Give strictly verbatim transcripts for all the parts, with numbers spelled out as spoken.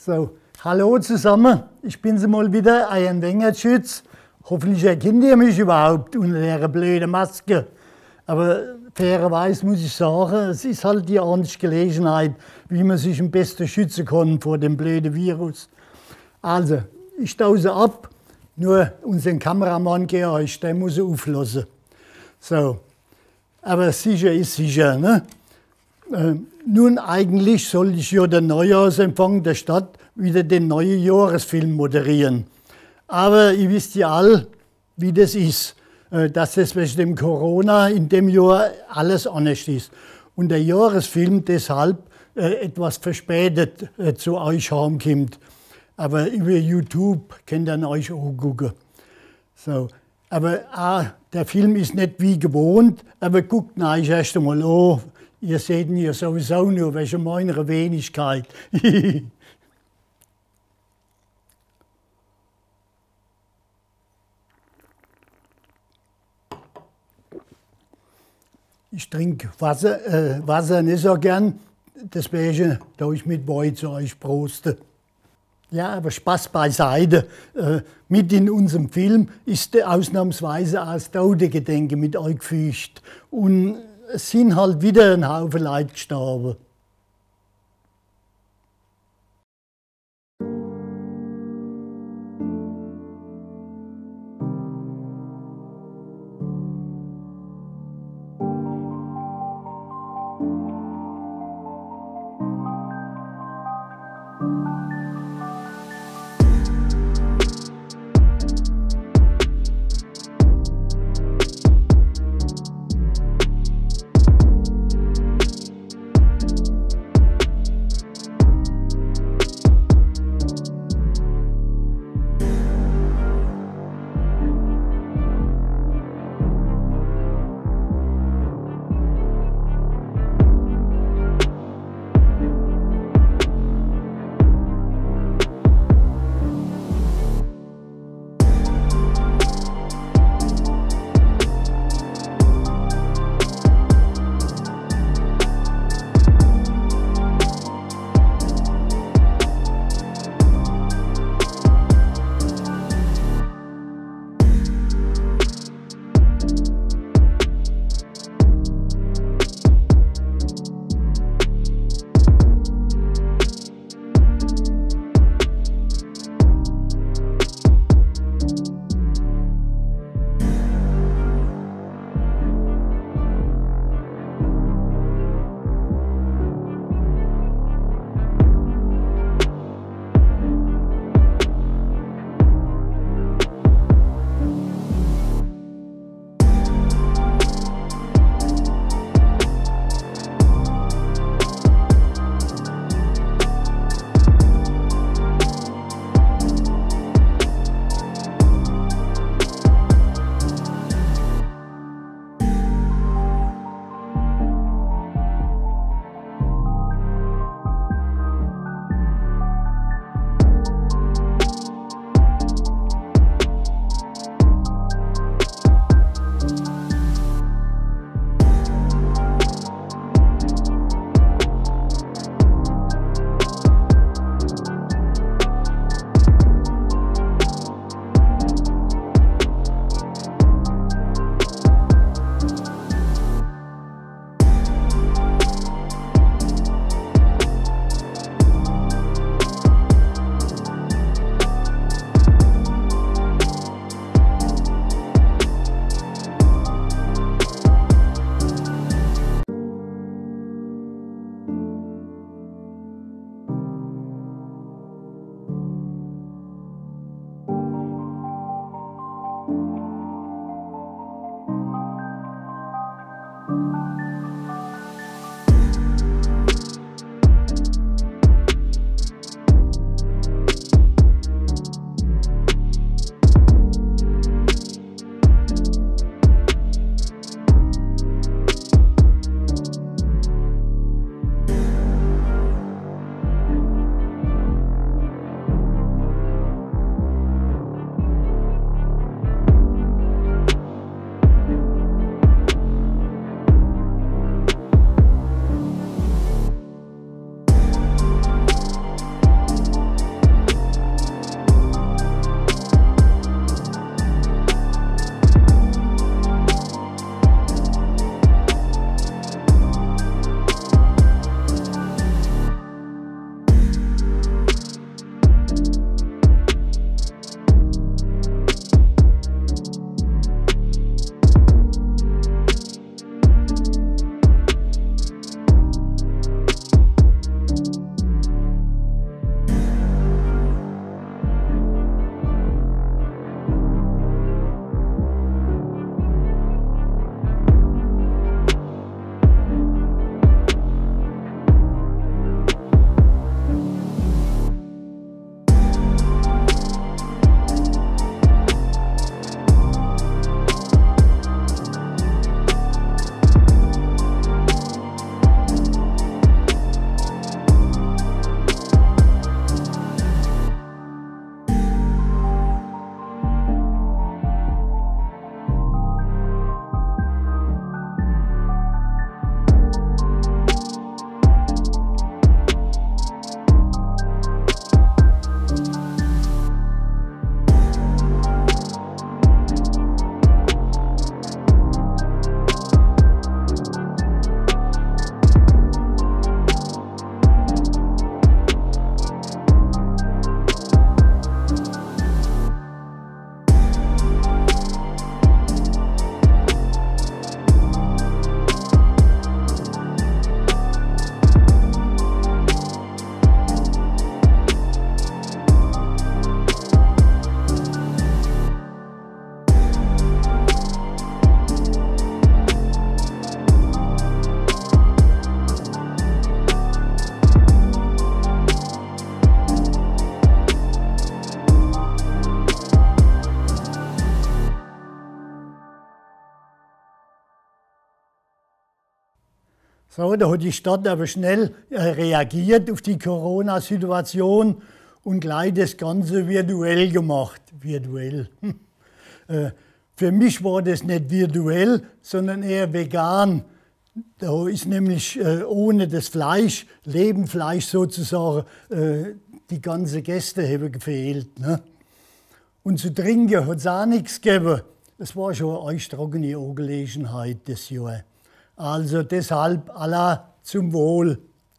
So, hallo zusammen, ich bin's mal wieder, Ian Wengertschütz. Hoffentlich erkennt ihr mich überhaupt unter der blöden Maske. Aber fairerweise muss ich sagen, es ist halt die einzige Gelegenheit, wie man sich am besten schützen kann vor dem blöden Virus. Also, ich dause ab, nur unseren Kameramann Georg, der muss auflassen. So, aber sicher ist sicher, ne? Äh, nun, eigentlich soll ich ja den Neujahrsempfang der Stadt wieder den neuen Jahresfilm moderieren. Aber ihr wisst ja all, wie das ist, äh, dass das wegen dem Corona in dem Jahr alles anders ist. Und der Jahresfilm deshalb äh, etwas verspätet äh, zu euch heimkommt. Aber über YouTube könnt ihr euch auch gucken. So. Aber ah, der Film ist nicht wie gewohnt, aber guckt ihn euch erst einmal an. Ihr seht ihn ja sowieso nur wegen meiner Wenigkeit. Ich trinke Wasser, äh, Wasser nicht so gern, deswegen tue ich mit Wein zu euch prosten. Ja, aber Spaß beiseite. Äh, mit in unserem Film ist ausnahmsweise auch das Totengedenken mit euch gefügt. Und es sind halt wieder ein Haufen Leute gestorben. So, da hat die Stadt aber schnell äh, reagiert auf die Corona-Situation und gleich das Ganze virtuell gemacht. Virtuell. äh, für mich war das nicht virtuell, sondern eher vegan. Da ist nämlich äh, ohne das Fleisch, Lebenfleisch sozusagen, äh, die ganzen Gäste haben gefehlt. Ne? Und zu trinken hat es auch nichts gegeben. Es war schon eine echt trockene Angelegenheit das Jahr. Also deshalb Allah zum Wohl.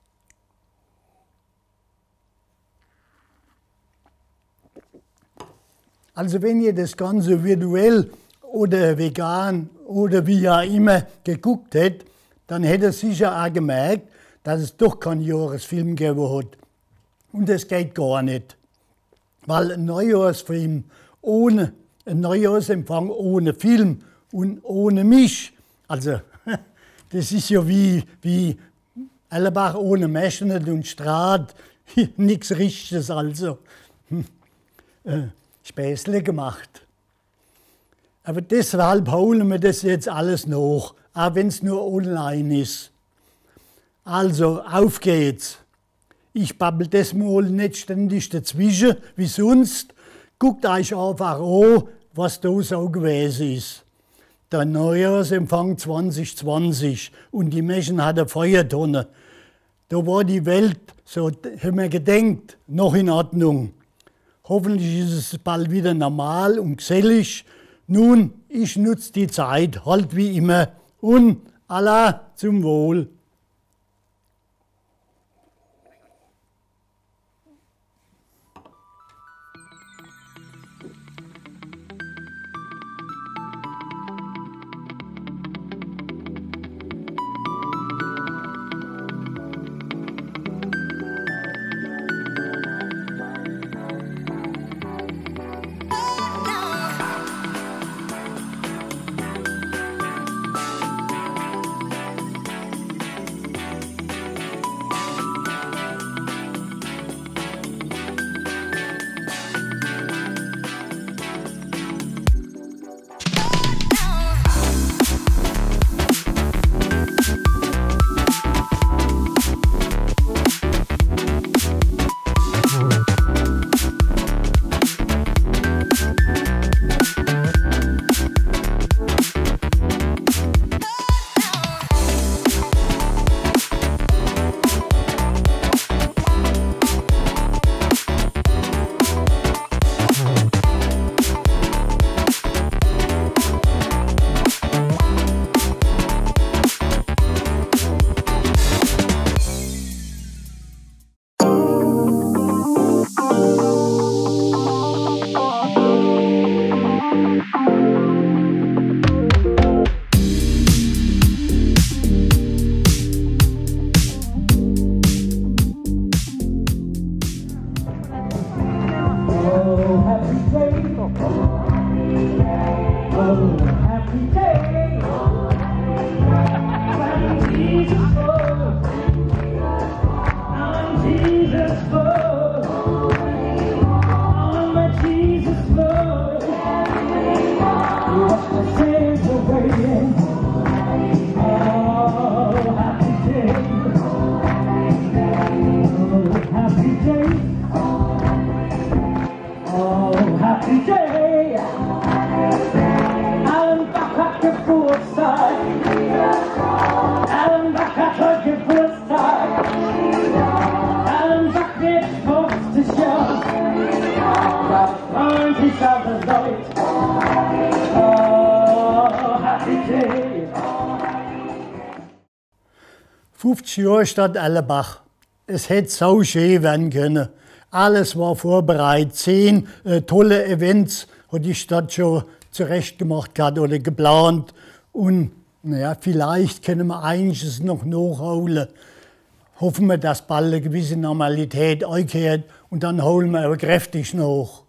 Also wenn ihr das Ganze virtuell oder vegan oder wie auch immer geguckt hättet, dann hätte ihr sicher auch gemerkt, dass es doch keinen Jahresfilm gegeben hat. Und das geht gar nicht. Weil ein Neujahrsfilm ohne, ein Neujahrsempfang ohne Film und ohne mich, also das ist ja wie, wie Erlebach ohne Meschnet und Straat, nichts Richtiges also. Hm. Äh, Späßle gemacht. Aber deshalb holen wir das jetzt alles noch, auch wenn es nur online ist. Also, auf geht's. Ich babbel das mal nicht ständig dazwischen, wie sonst. Guckt euch einfach an, was da so gewesen ist. Der Neujahrsempfang zwanzig zwanzig und die Menschen hatten Feuertonne. Da war die Welt, so haben wir gedacht, noch in Ordnung. Hoffentlich ist es bald wieder normal und gesellig. Nun, ich nutze die Zeit, halt wie immer. Und Allah zum Wohl. fünfzig Jahre Stadt Erlebach. Es hätte so schön werden können. Alles war vorbereitet. Zehn äh, tolle Events hat die Stadt schon zurechtgemacht gehabt oder geplant. Und naja, vielleicht können wir einiges noch nachholen. Hoffen wir, dass bald eine gewisse Normalität einkehrt und dann holen wir aber kräftig nach.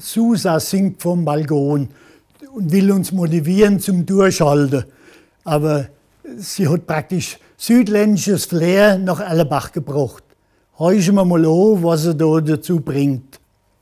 Susa singt vom Balkon und will uns motivieren zum Durchhalten. Aber sie hat praktisch südländisches Flair nach Erlebach gebracht. Horchen wir mal an, was sie da dazu bringt.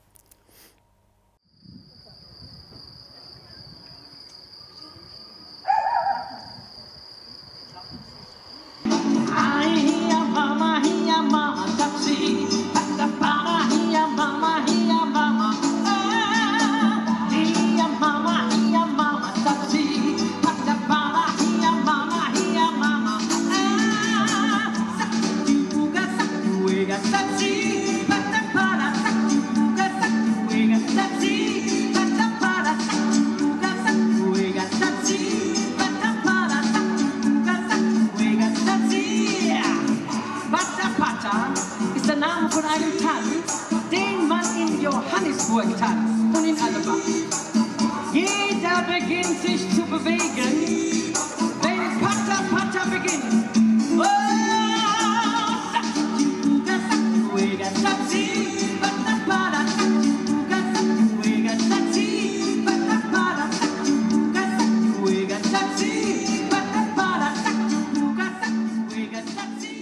Johannisburg tanzt und in Erlebach. Jeder beginnt sich zu bewegen, wenn Patter Patter beginnt. Oh, Sakti-Buga, Sakti-Buga, Satsi, Patter-Pada, Sakti-Buga, Sakti-Buga, Satsi, Patter-Pada, Sakti-Buga, Sakti-Buga, Satsi, Patter-Pada, Sakti-Buga, Sakti-Buga, Satsi.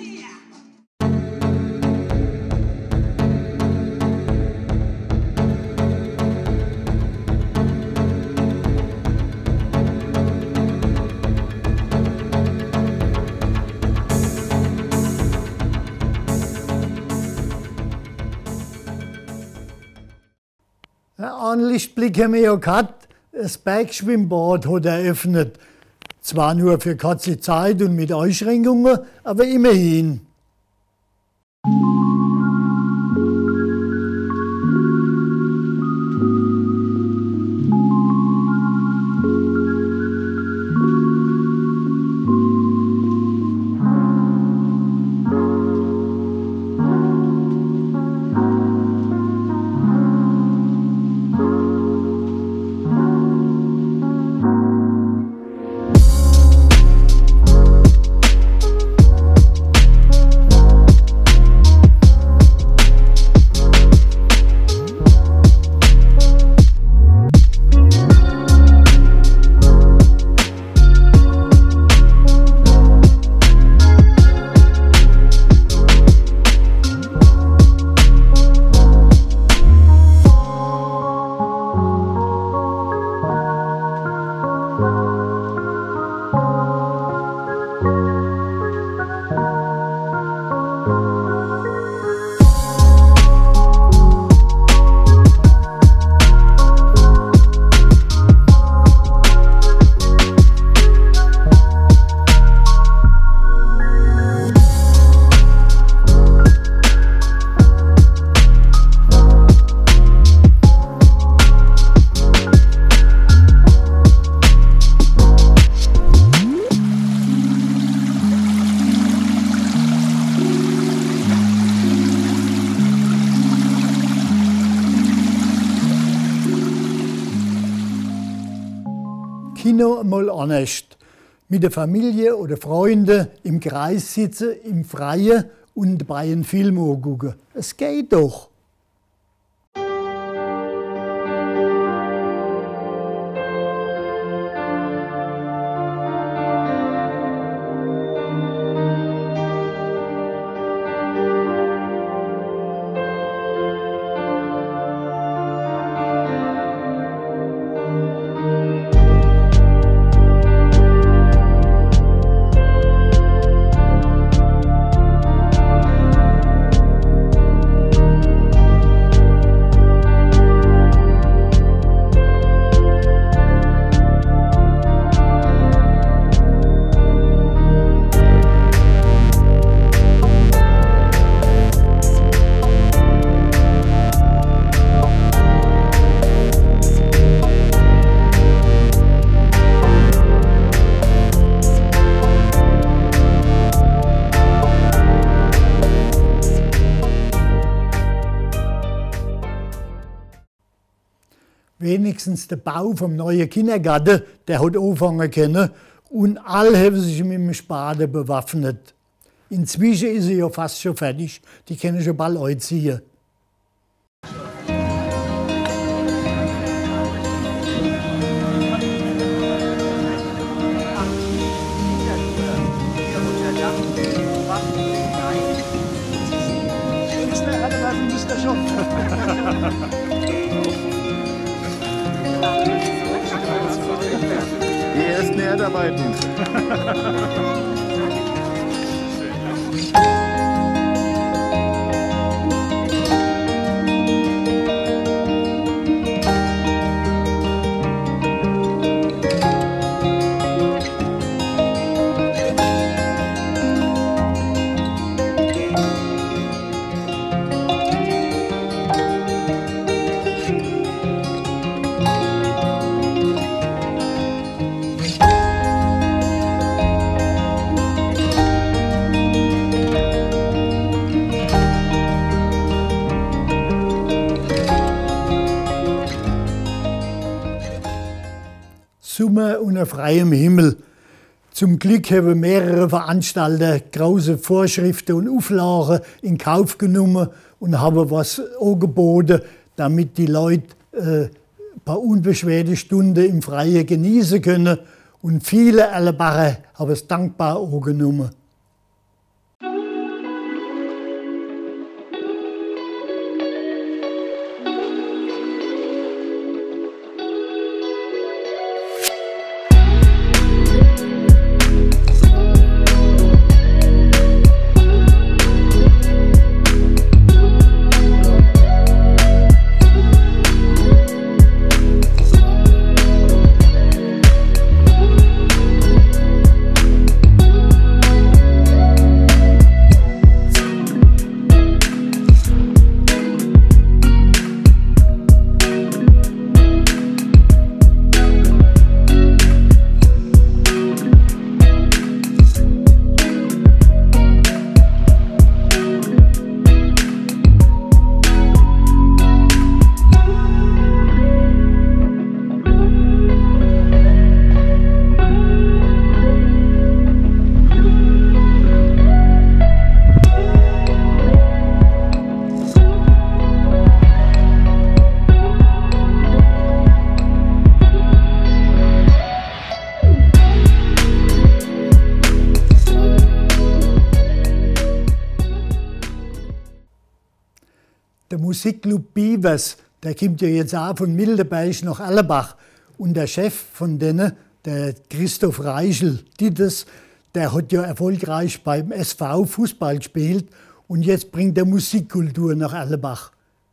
Einen Lichtblick haben wir ja gehabt. Das Bergschwimmbad hat eröffnet. Zwar nur für kurze Zeit und mit Einschränkungen, aber immerhin. Kino mal anders. Mit der Familie oder Freunden im Kreis sitzen, im Freien und bei einem Film angucken. Es geht doch. Wenigstens der Bau vom neuen Kindergarten, der hat anfangen können und alle haben sich mit dem Spaten bewaffnet. Inzwischen ist er ja fast schon fertig, die können schon bald einziehen. bisschen anlassen müsst ihr schon. Die ersten Erdarbeiten. Sommer unter freiem Himmel. Zum Glück haben mehrere Veranstalter große Vorschriften und Auflagen in Kauf genommen und haben was angeboten, damit die Leute äh, ein paar unbeschwerte Stunden im Freien genießen können. Und viele Erlenbacher haben es dankbar angenommen. Der Musikclub Beavers, der kommt ja jetzt auch von Mildenberg nach Erlenbach. Und der Chef von denen, der Christoph Reichel, Dittes, der hat ja erfolgreich beim S V Fußball gespielt. Und jetzt bringt er Musikkultur nach Erlenbach.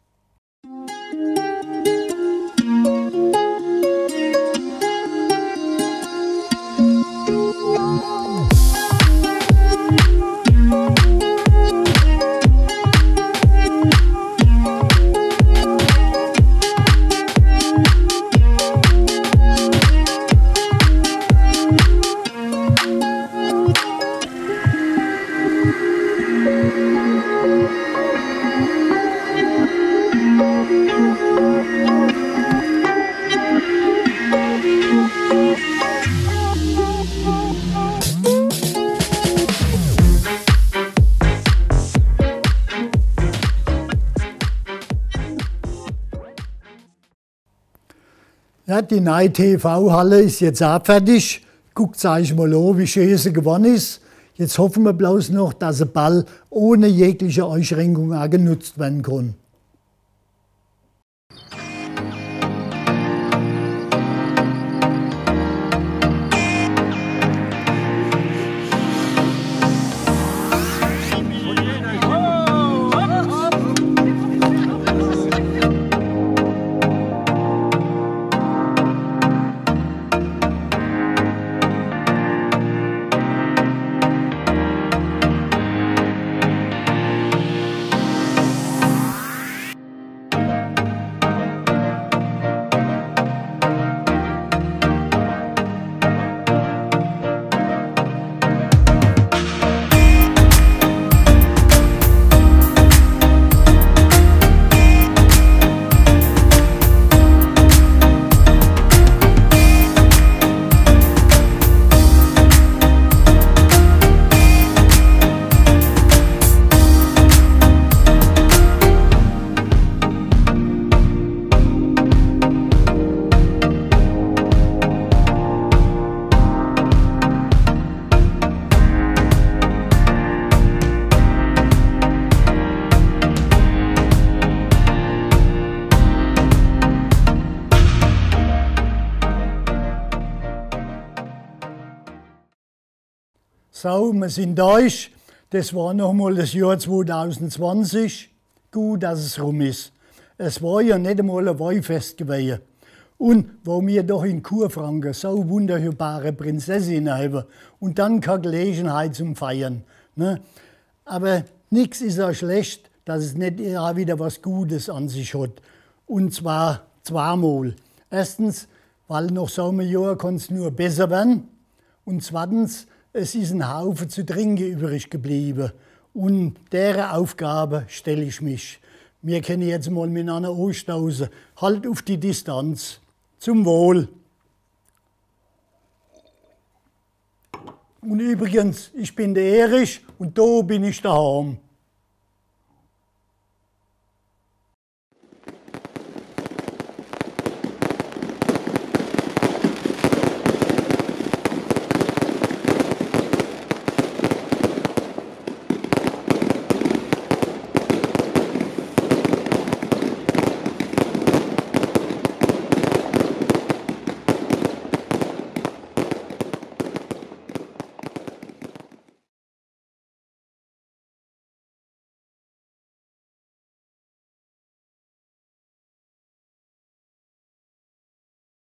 Ja, die neue T V-Halle ist jetzt auch fertig. Guckt euch mal an, wie schön sie geworden ist. Jetzt hoffen wir bloß noch, dass der Ball ohne jegliche Einschränkung auch genutzt werden kann. So, wir sind durch. Das war nochmal das Jahr zweitausendzwanzig. Gut, dass es rum ist. Es war ja nicht einmal ein Weihfest gewesen. Und wo wir doch in Kurfranken so wunderbare Prinzessinnen haben und dann keine Gelegenheit zum Feiern. Ne? Aber nichts ist so schlecht, dass es nicht auch wieder was Gutes an sich hat. Und zwar zweimal. Erstens, weil nach so einem Jahr kann es nur besser werden. Und zweitens, es ist ein Haufen zu trinken übrig geblieben. Und deren Aufgabe stelle ich mich. Wir können jetzt mal miteinander anstoßen. Halt auf die Distanz. Zum Wohl. Und übrigens, ich bin der Erich und da bin ich daheim.